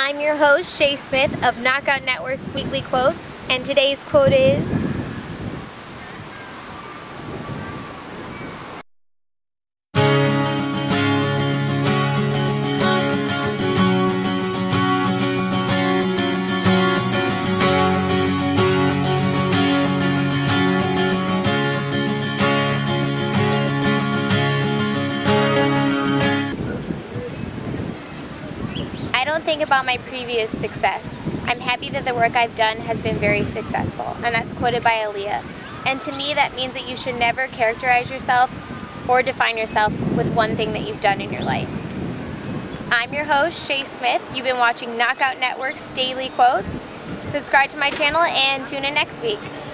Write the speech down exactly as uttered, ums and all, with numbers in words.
I'm your host, Shea Smith of Knockout Network's Weekly Quotes, and today's quote is, I don't think about my previous success. I'm happy that the work I've done has been very successful, and that's quoted by Aaliyah. And to me, that means that you should never characterize yourself or define yourself with one thing that you've done in your life. I'm your host, Shea Smith. You've been watching Knockout Network's Daily Quotes. Subscribe to my channel and tune in next week.